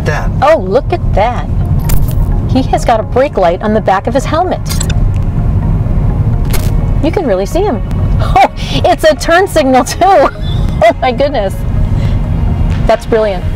at that. Oh, look at that. He has got a brake light on the back of his helmet. You can really see him. Oh, it's a turn signal too. Oh my goodness. That's brilliant.